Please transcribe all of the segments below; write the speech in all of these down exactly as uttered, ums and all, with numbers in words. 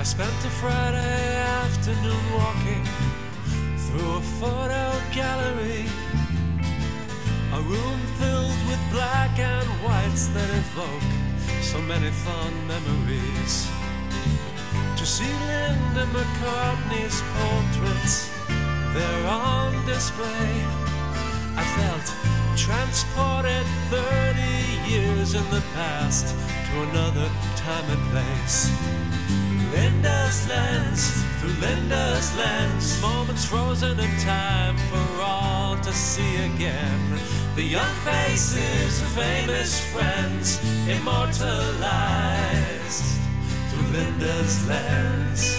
spent a Friday afternoon walking through a photo gallery, a room filled with black and whites that evoke so many fond memories. To see Linda McCartney's portraits there on display, I felt transported thirty years in the past to another time and place. Linda's lens, through Linda's lens, moments frozen in time for all to see again. The young faces of famous friends, immortalized through Linda's lens.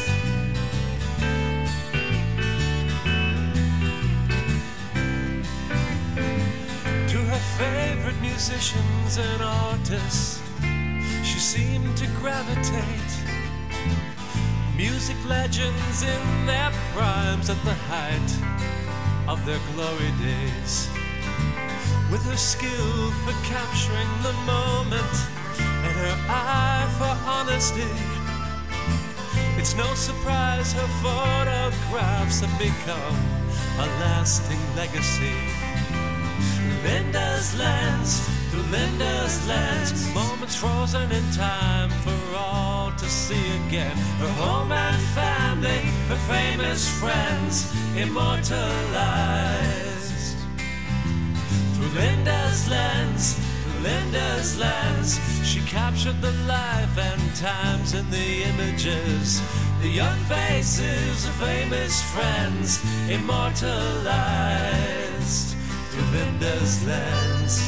To her favorite musicians and artists, she seemed to gravitate. Music legends in their primes at the height of their glory days. With her skill for capturing the moment and her eye for honesty, it's no surprise her photographs have become a lasting legacy. Linda's lens, through Linda's lens, moments frozen in time for all to see again. Her home and family, her famous friends, immortalized through Linda's lens, through Linda's lens. She captured the life and times in the images, the young faces of famous friends, immortalized through Linda's lens.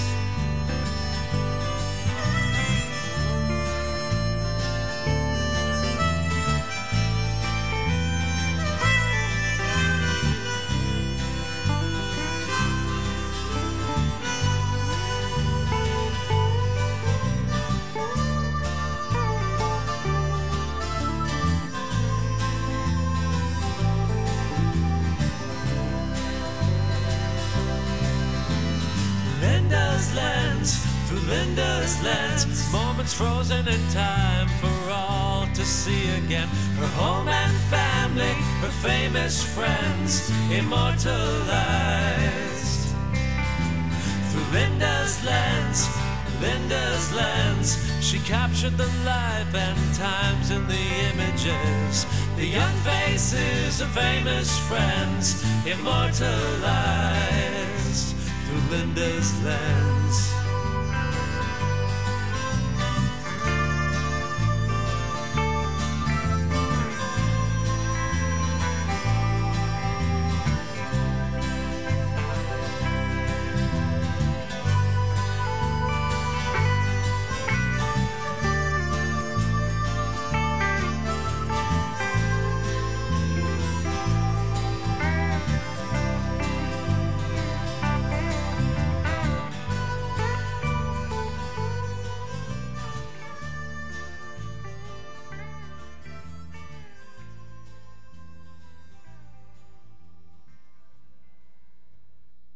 Linda's lens, through Linda's lens, moments frozen in time for all to see again. Her home and family, her famous friends, immortalized through Linda's lens, Linda's lens. She captured the life and times in the images, the young faces of famous friends, immortalized through Linda's lens.